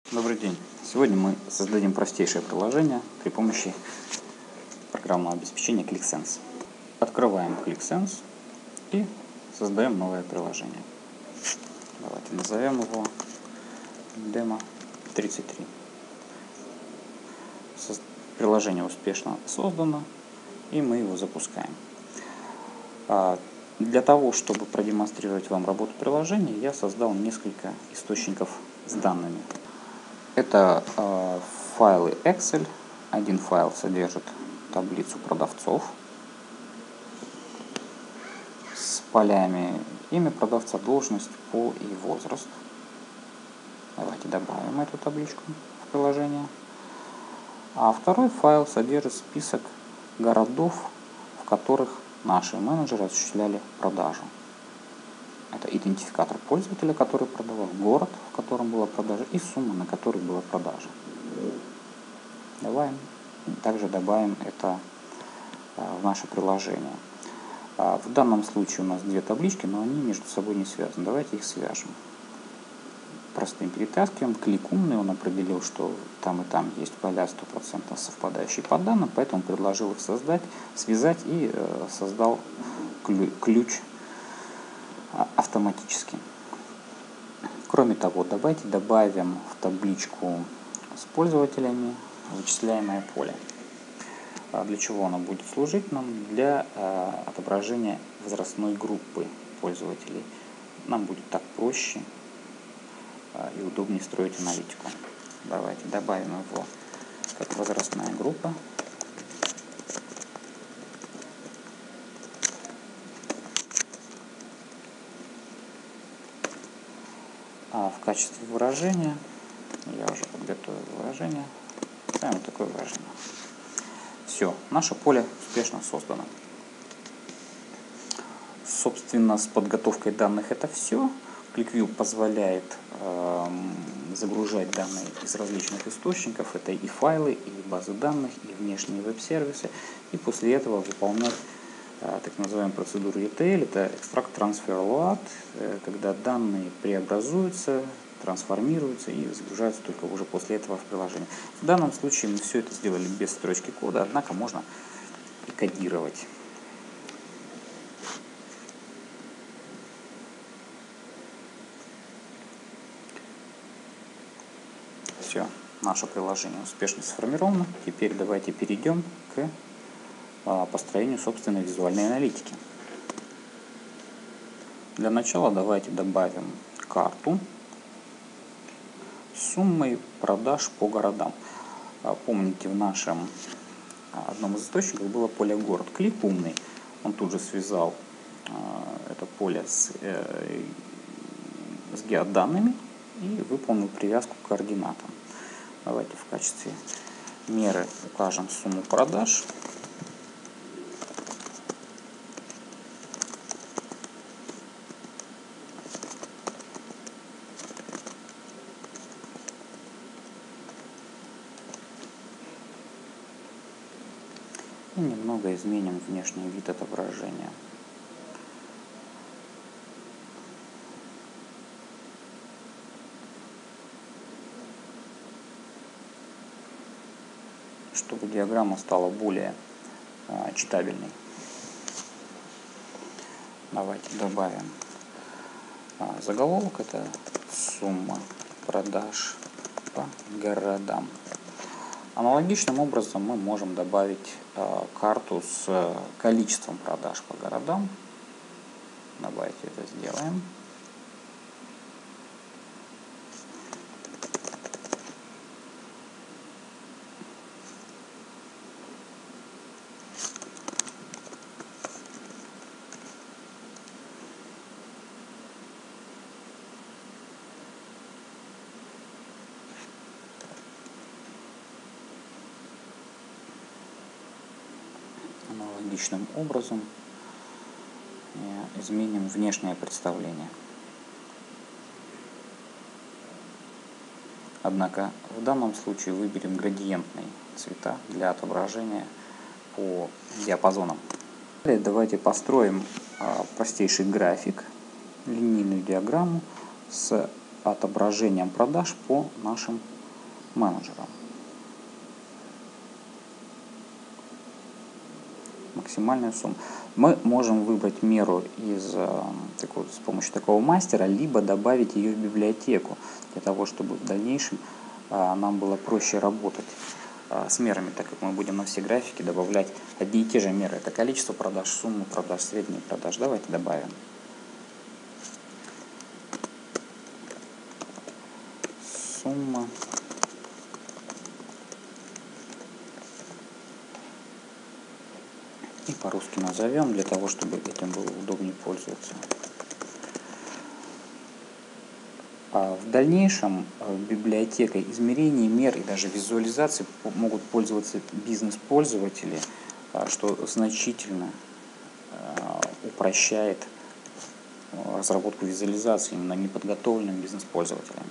Добрый день! Сегодня мы создадим простейшее приложение при помощи программного обеспечения ClickSense. Открываем ClickSense и создаем новое приложение. Давайте назовем его Demo 33. Приложение успешно создано, и мы его запускаем. Для того, чтобы продемонстрировать вам работу приложения, я создал несколько источников с данными. Это файлы Excel. Один файл содержит таблицу продавцов с полями имя продавца, должность, пол и возраст. Давайте добавим эту табличку в приложение. А второй файл содержит список городов, в которых наши менеджеры осуществляли продажу. Это идентификатор пользователя, который продавал, город, в котором была продажа, и сумма, на которой была продажа. Также добавим это в наше приложение. В данном случае у нас две таблички, но они между собой не связаны. Давайте их свяжем. Простым перетаскиваем. Клик умный, он определил, что там и там есть поля 100% совпадающие по данным, поэтому предложил их связать и создал ключ автоматически. Кроме того, давайте добавим в табличку с пользователями вычисляемое поле. Для чего оно будет служить нам? Для отображения возрастной группы пользователей. Нам будет так проще и удобнее строить аналитику. Давайте добавим его как возрастная группа. А в качестве выражения, я уже подготовил выражение, ставим такое выражение. Все, наше поле успешно создано. Собственно, с подготовкой данных это все. ClickView позволяет загружать данные из различных источников. Это и файлы, и базы данных, и внешние веб-сервисы. И после этого выполнять так называемую процедуру ETL. Это Extract Transfer Load, когда данные преобразуются, трансформируются и загружаются только уже после этого в приложение. В данном случае мы все это сделали без строчки кода, однако можно и кодировать. Все, наше приложение успешно сформировано. Теперь давайте перейдем к построению собственной визуальной аналитики. Для начала давайте добавим карту с суммой продаж по городам. Помните, в нашем одном из источников было поле город. Клик умный, он тут же связал это поле с геоданными и выполнил привязку к координатам. Давайте в качестве меры укажем сумму продаж. И немного изменим внешний вид отображения. Чтобы диаграмма стала более читабельной. Давайте добавим заголовок, это сумма продаж по городам. Аналогичным образом мы можем добавить карту с количеством продаж по городам. Давайте это сделаем. Аналогичным образом изменим внешнее представление. Однако в данном случае выберем градиентные цвета для отображения по диапазонам. Далее давайте построим простейший график, линейную диаграмму с отображением продаж по нашим менеджера. Максимальная сумма. Мы можем выбрать меру с помощью такого мастера, либо добавить ее в библиотеку, для того, чтобы в дальнейшем нам было проще работать с мерами, так как мы будем на все графики добавлять одни и те же меры. Это количество продаж, сумму продаж, средние продаж. Давайте добавим. Сумма. И по-русски назовем, для того, чтобы этим было удобнее пользоваться. В дальнейшем библиотекой измерений, мер и даже визуализации могут пользоваться бизнес-пользователи, что значительно упрощает разработку визуализации именно неподготовленными бизнес-пользователями.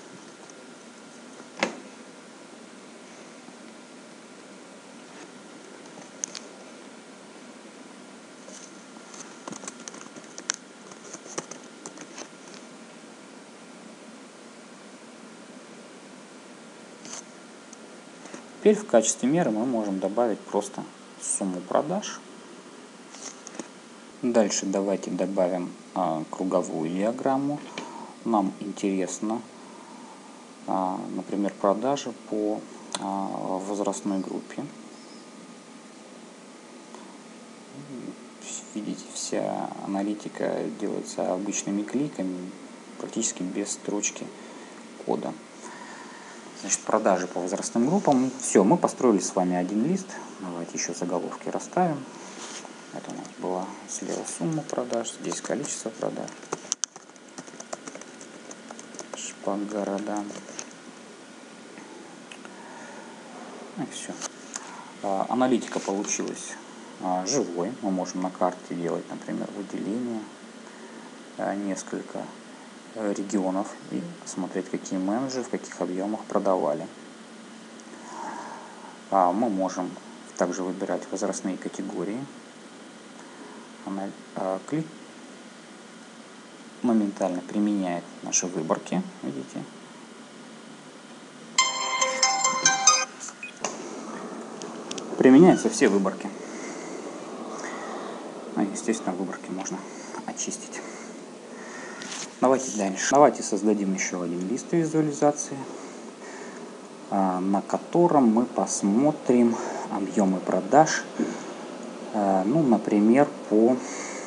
Теперь в качестве меры мы можем добавить просто сумму продаж. Дальше давайте добавим круговую диаграмму. Нам интересно, например, продажи по возрастной группе. Видите, вся аналитика делается обычными кликами, практически без строчки кода. Значит, продажи по возрастным группам. Все, мы построили с вами один лист. Давайте еще заголовки расставим. Это у нас была слева сумма продаж, здесь количество продаж по городам. И все. Аналитика получилась живой. Мы можем на карте делать, например, выделение несколько регионов и смотреть, какие менеджеры в каких объемах продавали. Мы можем также выбирать возрастные категории. Клик моментально применяет наши выборки, видите. Применяются все выборки. Естественно, выборки можно очистить. Давайте дальше. Давайте создадим еще один лист визуализации, на котором мы посмотрим объемы продаж, например, по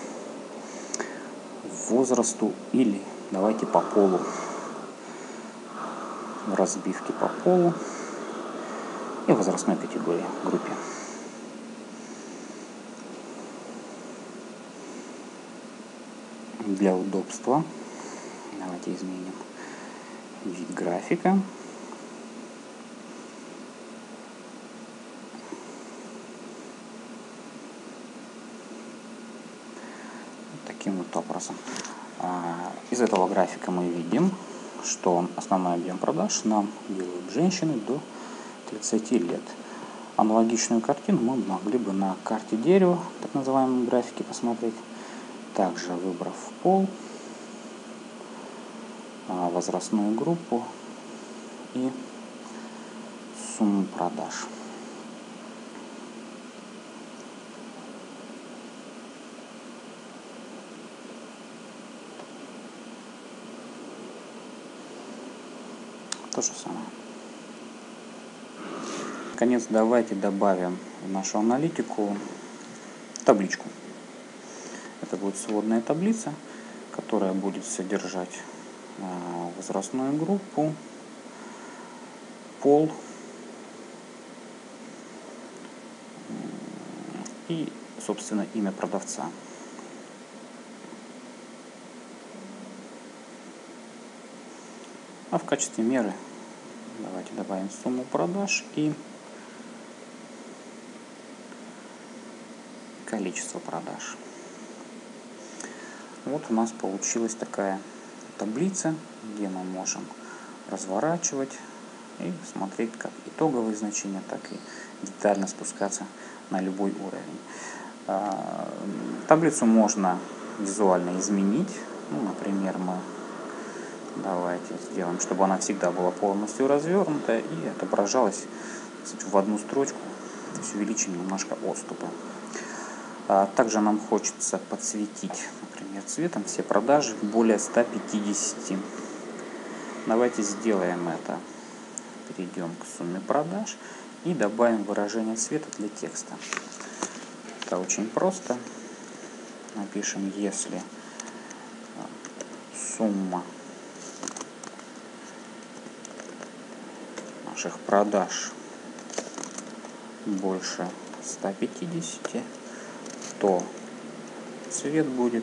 возрасту или давайте по полу, в разбивке по полу и возрастной категории, группе. Для удобства давайте изменим вид графика. Таким вот образом. Из этого графика мы видим, что основной объем продаж нам делают женщины до 30 лет. Аналогичную картину мы могли бы на карте дерева, так называемом графике, посмотреть. Также выбрав пол, возрастную группу и сумму продаж. То же самое. Наконец, давайте добавим в нашу аналитику табличку. Это будет сводная таблица, которая будет содержать возрастную группу, пол и, собственно, имя продавца. А в качестве меры давайте добавим сумму продаж и количество продаж. Вот у нас получилась такая таблица, где мы можем разворачивать и смотреть как итоговые значения, так и детально спускаться на любой уровень. Таблицу можно визуально изменить. Например, мы Давайте сделаем, чтобы она всегда была полностью развернута и отображалась, кстати, в одну строчку. То есть увеличим немножко отступы. Также нам хочется подсветить, например, цветом все продажи более 150. Давайте сделаем это. Перейдем к сумме продаж и добавим выражение цвета для текста. Это очень просто. Напишем, если сумма наших продаж больше 150, то цвет будет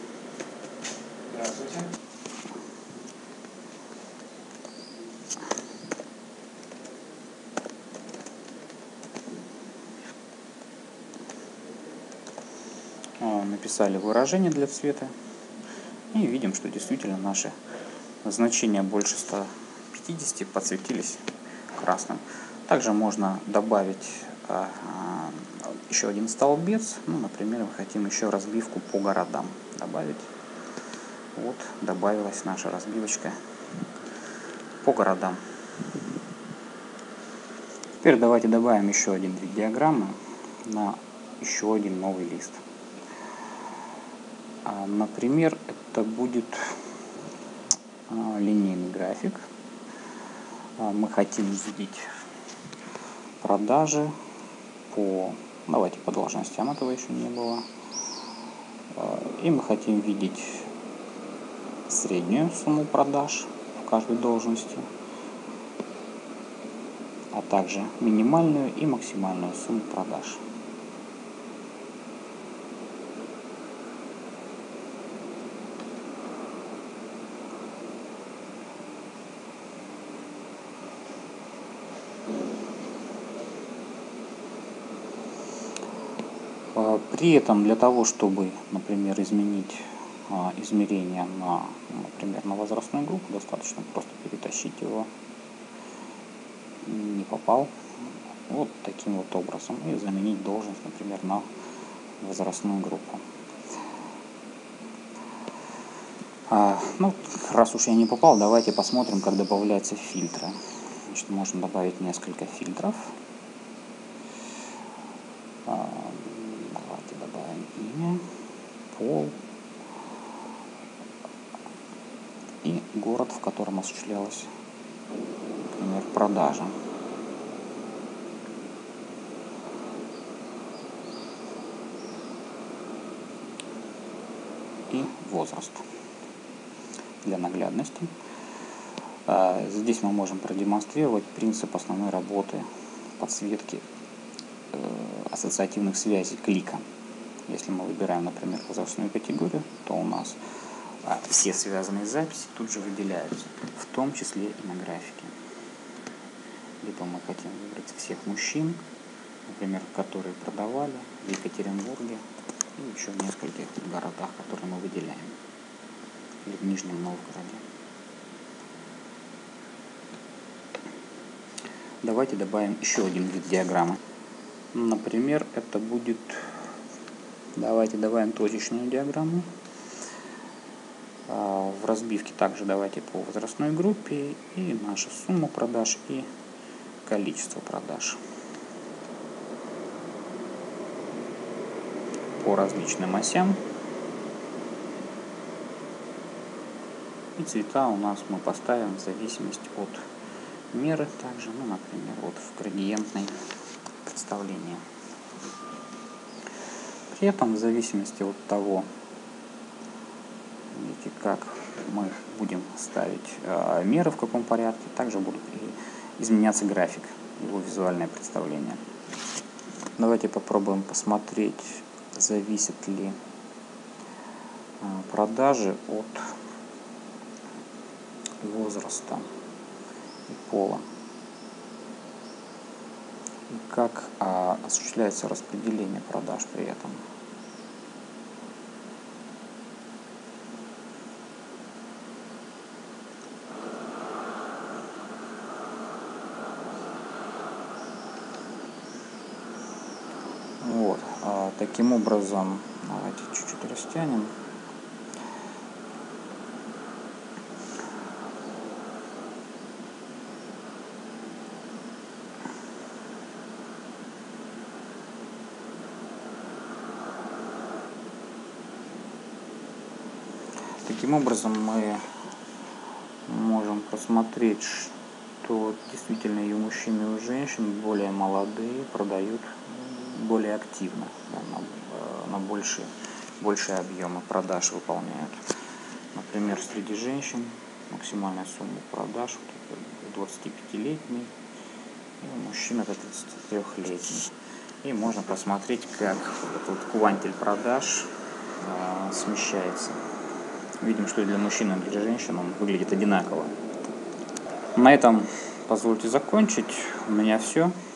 написали выражение для цвета и видим, что действительно наши значения больше 150 подсветились красным. Также можно добавить еще один столбец. Например, мы хотим еще разбивку по городам добавить. Вот добавилась наша разбивочка по городам. Теперь давайте добавим еще один вид диаграммы на еще один новый лист. Например, это будет линейный график. Мы хотим видеть продажи давайте по должностям, этого еще не было. И мы хотим видеть среднюю сумму продаж в каждой должности, а также минимальную и максимальную сумму продаж. При этом для того, чтобы, например, изменить измерение на возрастную группу, достаточно просто перетащить его. Не попал. Вот таким вот образом. И заменить должность, например, на возрастную группу. Раз уж я не попал, давайте посмотрим, как добавляются фильтры. Значит, можно добавить несколько фильтров. Давайте добавим имя, пол и город, в котором осуществлялась, например, продажа. И возраст для наглядности. Здесь мы можем продемонстрировать принцип основной работы подсветки ассоциативных связей клика. Если мы выбираем, например, возрастную категорию, то у нас все связанные записи тут же выделяются, в том числе и на графике. Либо мы хотим выбрать всех мужчин, например, которые продавали в Екатеринбурге и еще в нескольких городах, которые мы выделяем, или в Нижнем Новгороде. Давайте добавим еще один вид диаграммы. Например, это будет... Давайте добавим точечную диаграмму. В разбивке также давайте по возрастной группе и наша сумма продаж и количество продаж. По различным осям. И цвета у нас мы поставим в зависимости от меры также, например, вот в градиентной представлении. При этом в зависимости от того, видите, как мы будем ставить меры, в каком порядке, также будут и изменяться график, его визуальное представление. Давайте попробуем посмотреть, зависят ли продажи от возраста и пола. И как осуществляется распределение продаж при этом. Вот. Таким образом, давайте чуть-чуть растянем. Таким образом мы можем посмотреть, что действительно и у мужчин, и у женщин более молодые продают более активно, на большие объемы продаж выполняют. Например, среди женщин максимальная сумма продаж 25-летний, и у мужчин это 33-летний. И можно посмотреть, как этот квантиль продаж смещается. Видим, что и для мужчин, и для женщин он выглядит одинаково. На этом позвольте закончить. У меня все.